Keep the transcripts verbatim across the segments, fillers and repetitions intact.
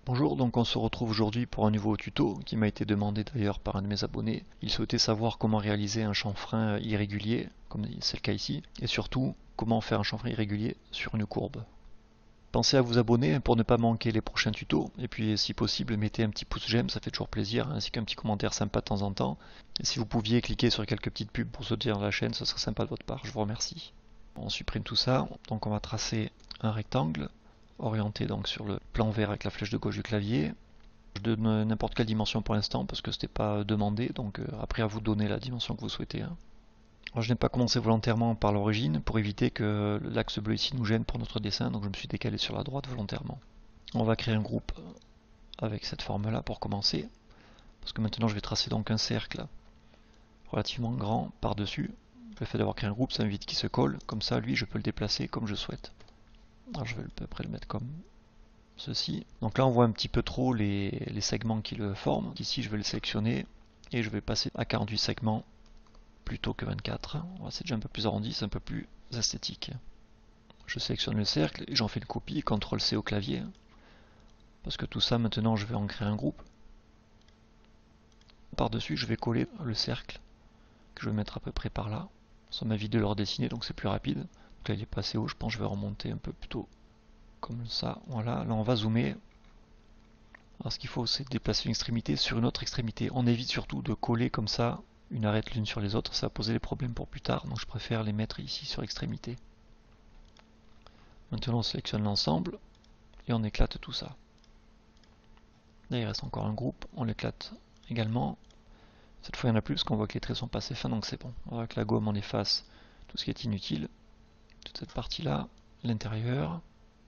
Bonjour, donc on se retrouve aujourd'hui pour un nouveau tuto qui m'a été demandé d'ailleurs par un de mes abonnés. Il souhaitait savoir comment réaliser un chanfrein irrégulier, comme c'est le cas ici, et surtout comment faire un chanfrein irrégulier sur une courbe. Pensez à vous abonner pour ne pas manquer les prochains tutos, et puis si possible mettez un petit pouce j'aime, ça fait toujours plaisir, ainsi qu'un petit commentaire sympa de temps en temps. Et si vous pouviez cliquer sur quelques petites pubs pour soutenir la chaîne, ce serait sympa de votre part, je vous remercie. On supprime tout ça, donc on va tracer un rectangle orienté donc sur le plan vert avec la flèche de gauche du clavier. Je donne n'importe quelle dimension pour l'instant parce que c'était pas demandé, donc euh, après à vous de donner la dimension que vous souhaitez. Hein. Alors, je n'ai pas commencé volontairement par l'origine pour éviter que l'axe bleu ici nous gêne pour notre dessin, donc je me suis décalé sur la droite volontairement. On va créer un groupe avec cette forme là pour commencer, parce que maintenant je vais tracer donc un cercle relativement grand par dessus. Le fait d'avoir créé un groupe, ça m'évite qu'il se colle, comme ça lui je peux le déplacer comme je souhaite. Alors je vais à peu près le mettre comme ceci. Donc là on voit un petit peu trop les, les segments qui le forment. Ici je vais le sélectionner et je vais passer à quarante-huit segments plutôt que vingt-quatre. C'est déjà un peu plus arrondi, c'est un peu plus esthétique. Je sélectionne le cercle et j'en fais une copie, contrôle C au clavier. Parce que tout ça maintenant je vais en créer un groupe. Par-dessus je vais coller le cercle que je vais mettre à peu près par là. Ça m'évite de le redessiner donc c'est plus rapide. Donc là il est passé haut, je pense que je vais remonter un peu plus tôt. Comme ça, voilà, là on va zoomer. Alors ce qu'il faut c'est déplacer une extrémité sur une autre extrémité. On évite surtout de coller comme ça une arête l'une sur les autres, ça va poser des problèmes pour plus tard, donc je préfère les mettre ici sur l'extrémité. Maintenant on sélectionne l'ensemble et on éclate tout ça. Là il reste encore un groupe, on l'éclate également. Cette fois il n'y en a plus parce qu'on voit que les traits sont passés fins, donc c'est bon. On va avec la gomme on efface tout ce qui est inutile. Toute cette partie là, l'intérieur.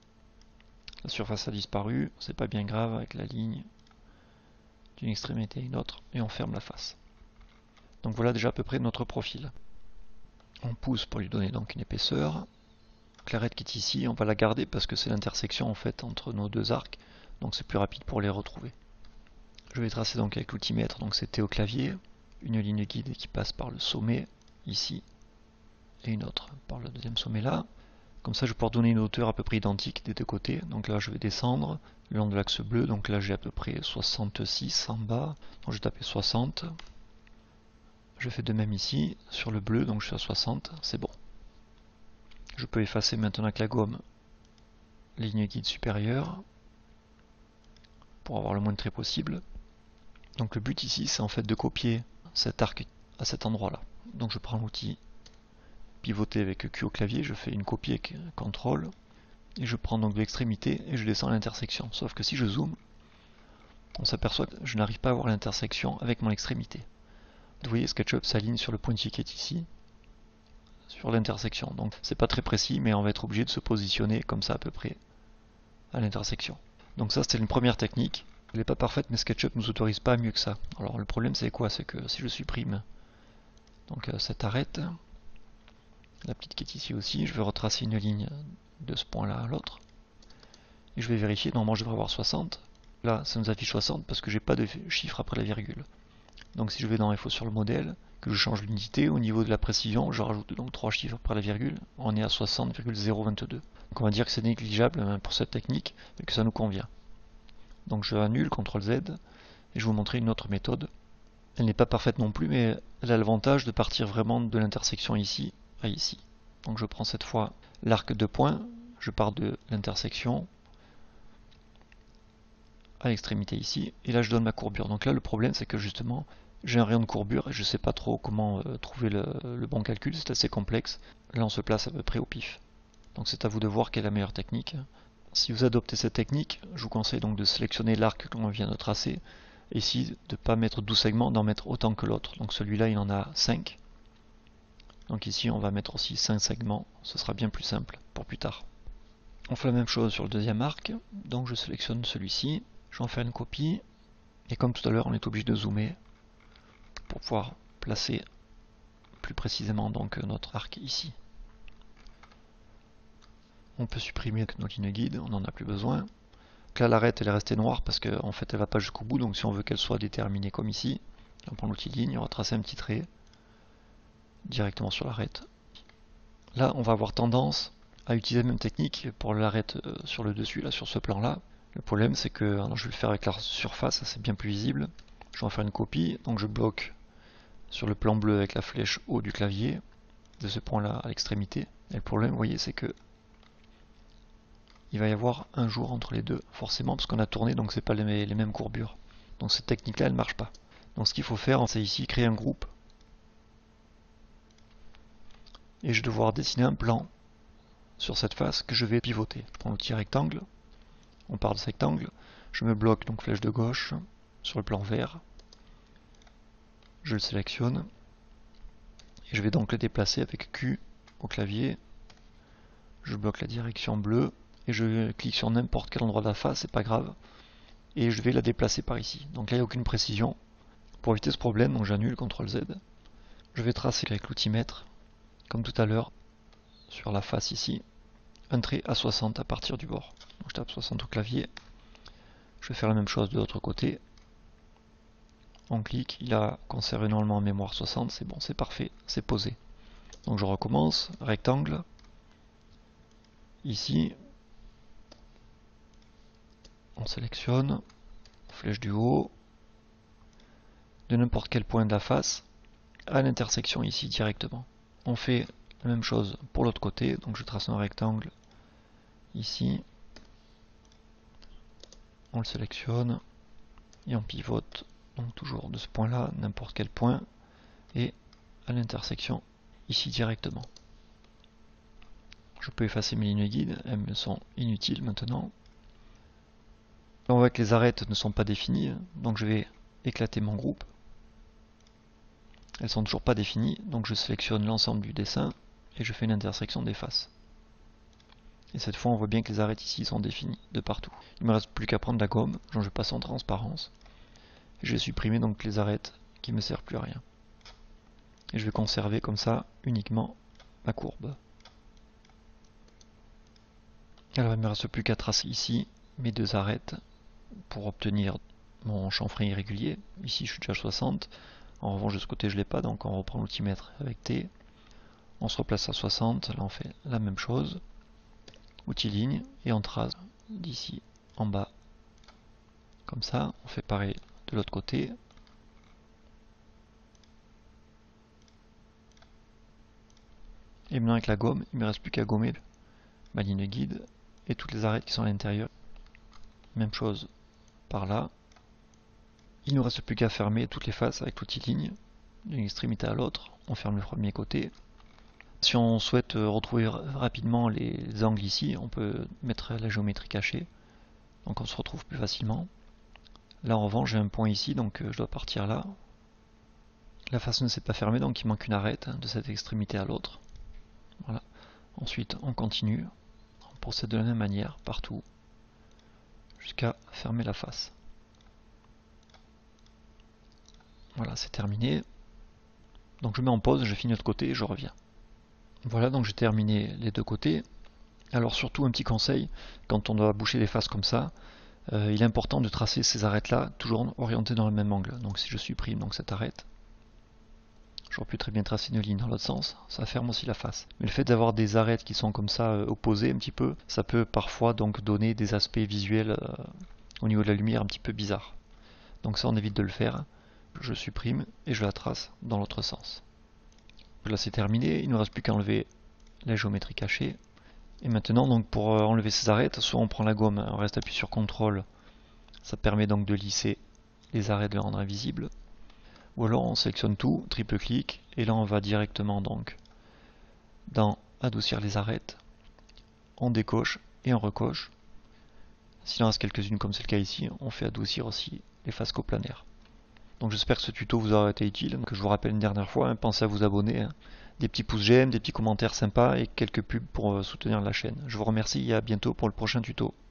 La surface a disparu, c'est pas bien grave avec la ligne d'une extrémité à une autre, et on ferme la face. Donc voilà déjà à peu près notre profil. On pousse pour lui donner donc une épaisseur. L'arête qui est ici, on va la garder parce que c'est l'intersection en fait entre nos deux arcs, donc c'est plus rapide pour les retrouver. Je vais tracer donc avec l'outimètre, donc c'était au clavier, une ligne guide qui passe par le sommet ici, et une autre par le deuxième sommet là. Comme ça je vais pouvoir donner une hauteur à peu près identique des deux côtés. Donc là je vais descendre le long de l'axe bleu. Donc là j'ai à peu près soixante-six en bas. Donc je vais taper soixante. Je fais de même ici sur le bleu. Donc je suis à soixante. C'est bon. Je peux effacer maintenant avec la gomme les lignes guides supérieures pour avoir le moins de traits possible. Donc le but ici c'est en fait de copier cet arc à cet endroit là. Donc je prends l'outil pivoter avec Q au clavier, je fais une copie avec contrôle et je prends donc de l'extrémité et je descends à l'intersection. Sauf que si je zoome, on s'aperçoit que je n'arrive pas à voir l'intersection avec mon extrémité. Vous voyez, SketchUp s'aligne sur le pointillé qui est ici, sur l'intersection. Donc c'est pas très précis, mais on va être obligé de se positionner comme ça à peu près à l'intersection. Donc ça c'était une première technique. Elle n'est pas parfaite, mais SketchUp ne nous autorise pas mieux que ça. Alors le problème c'est quoi? C'est que si je supprime donc cette arête, la petite qui est ici aussi, je vais retracer une ligne de ce point là à l'autre et je vais vérifier. Normalement je devrais avoir soixante. Là ça nous affiche soixante parce que j'ai pas de chiffre après la virgule. Donc si je vais dans Info sur le modèle, que je change l'unité, au niveau de la précision je rajoute donc trois chiffres après la virgule, on est à soixante virgule zéro vingt-deux. Donc on va dire que c'est négligeable pour cette technique et que ça nous convient. Donc je annule, contrôle Z, et je vais vous montrer une autre méthode. Elle n'est pas parfaite non plus, mais elle a l'avantage de partir vraiment de l'intersection ici à ici. Donc je prends cette fois l'arc de points, je pars de l'intersection à l'extrémité ici, et là je donne ma courbure. Donc là le problème c'est que justement j'ai un rayon de courbure et je ne sais pas trop comment euh, trouver le, le bon calcul, c'est assez complexe. Là on se place à peu près au pif. Donc c'est à vous de voir quelle est la meilleure technique. Si vous adoptez cette technique, je vous conseille donc de sélectionner l'arc que l'on vient de tracer, et ici de ne pas mettre douze segments, d'en mettre autant que l'autre. Donc celui-là il en a cinq. Donc ici on va mettre aussi cinq segments, ce sera bien plus simple pour plus tard. On fait la même chose sur le deuxième arc, donc je sélectionne celui-ci, j'en fais une copie, et comme tout à l'heure on est obligé de zoomer pour pouvoir placer plus précisément donc notre arc ici. On peut supprimer nos lignes guides, on n'en a plus besoin. Donc là l'arête elle est restée noire parce qu'en en fait elle va pas jusqu'au bout, donc si on veut qu'elle soit déterminée comme ici, on prend l'outil ligne, on va tracer un petit trait directement sur l'arête. Là on va avoir tendance à utiliser la même technique pour l'arête sur le dessus, là sur ce plan là. Le problème c'est que, alors je vais le faire avec la surface, c'est bien plus visible. Je vais en faire une copie, donc je bloque sur le plan bleu avec la flèche haut du clavier, de ce point là à l'extrémité. Et le problème, vous voyez, c'est que il va y avoir un jour entre les deux, forcément, parce qu'on a tourné, donc c'est pas les, les mêmes courbures. Donc cette technique là, elle marche pas. Donc ce qu'il faut faire, c'est ici créer un groupe. Et je vais devoir dessiner un plan sur cette face que je vais pivoter. Je prends l'outil rectangle, on part de ce rectangle, je me bloque, donc flèche de gauche, sur le plan vert. Je le sélectionne. Et je vais donc le déplacer avec Q au clavier. Je bloque la direction bleue. Et je clique sur n'importe quel endroit de la face, c'est pas grave. Et je vais la déplacer par ici. Donc là, il n'y a aucune précision. Pour éviter ce problème, donc j'annule, contrôle Z. Je vais tracer avec l'outil mètre, comme tout à l'heure, sur la face ici, un trait à soixante à partir du bord. Donc je tape soixante au clavier. Je vais faire la même chose de l'autre côté. On clique, il a conservé normalement en mémoire soixante, c'est bon, c'est parfait, c'est posé. Donc je recommence, rectangle, ici, on sélectionne, flèche du haut, de n'importe quel point de la face, à l'intersection ici directement. On fait la même chose pour l'autre côté, donc je trace un rectangle ici, on le sélectionne, et on pivote, donc toujours de ce point là, n'importe quel point, et à l'intersection ici directement. Je peux effacer mes lignes guides, elles me sont inutiles maintenant. On voit que les arêtes ne sont pas définies, donc je vais éclater mon groupe. Elles sont toujours pas définies, donc je sélectionne l'ensemble du dessin et je fais une intersection des faces. Et cette fois on voit bien que les arêtes ici sont définies de partout. Il me reste plus qu'à prendre la gomme, dont je passe en transparence. Et je vais supprimer donc les arêtes qui ne me servent plus à rien. Et je vais conserver comme ça uniquement ma courbe. Alors il ne me reste plus qu'à tracer ici mes deux arêtes pour obtenir mon chanfrein irrégulier. Ici je suis déjà à soixante. En revanche de ce côté je ne l'ai pas, donc on reprend l'outil mètre avec T. On se replace à soixante, là on fait la même chose. Outil ligne et on trace d'ici en bas. Comme ça, on fait pareil de l'autre côté. Et maintenant avec la gomme, il ne me reste plus qu'à gommer ma ligne guide et toutes les arêtes qui sont à l'intérieur. Même chose par là. Il ne nous reste plus qu'à fermer toutes les faces avec l'outil ligne, d'une extrémité à l'autre. On ferme le premier côté. Si on souhaite retrouver rapidement les angles ici, on peut mettre la géométrie cachée. Donc on se retrouve plus facilement. Là en revanche j'ai un point ici, donc je dois partir là. La face ne s'est pas fermée, donc il manque une arête de cette extrémité à l'autre. Voilà. Ensuite on continue. On procède de la même manière partout, jusqu'à fermer la face. Voilà, c'est terminé. Donc je mets en pause, je finis de l'autre côté et je reviens. Voilà, donc j'ai terminé les deux côtés. Alors surtout un petit conseil, quand on doit boucher les faces comme ça, euh, il est important de tracer ces arêtes-là toujours orientées dans le même angle. Donc si je supprime donc cette arête, j'aurais pu très bien tracer une ligne dans l'autre sens, ça ferme aussi la face. Mais le fait d'avoir des arêtes qui sont comme ça euh, opposées un petit peu, ça peut parfois donc donner des aspects visuels euh, au niveau de la lumière un petit peu bizarres. Donc ça on évite de le faire. Je supprime et je la trace dans l'autre sens. Là c'est terminé, il ne nous reste plus qu'à enlever la géométrie cachée. Et maintenant donc pour enlever ces arêtes, soit on prend la gomme, on reste appuyé sur contrôle, ça permet donc de lisser les arêtes, de les rendre invisibles. Ou alors on sélectionne tout, triple clic, et là on va directement donc dans adoucir les arêtes, on décoche et on recoche. S'il en reste quelques-unes comme c'est le cas ici, on fait adoucir aussi les faces coplanaires. Donc j'espère que ce tuto vous aura été utile, que je vous rappelle une dernière fois, hein, pensez à vous abonner, hein. Des petits pouces j'aime, des petits commentaires sympas et quelques pubs pour soutenir la chaîne. Je vous remercie et à bientôt pour le prochain tuto.